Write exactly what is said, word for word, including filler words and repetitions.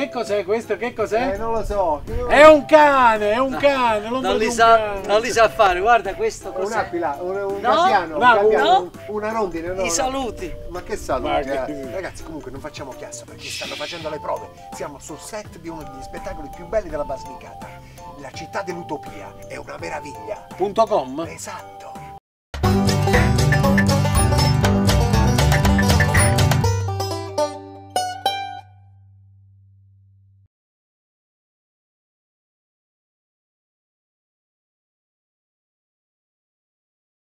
cos'è questo? Che cos'è? Eh, non lo so. È un cane, è un cane, non, Non vedo li un sa, cane. non li sa fare, guarda questo cos'è. Un'aquila, un, un No, gabbiano, no, un gabbiano, no. un- una rondine, no, I no. saluti. Ma che saluti? Ma che- eh? Ragazzi, comunque non facciamo chiasso perché stanno facendo le prove. Siamo sul set di uno degli spettacoli più belli della Basilicata. La città dell'utopia è una meraviglia. Punto com? Esatto.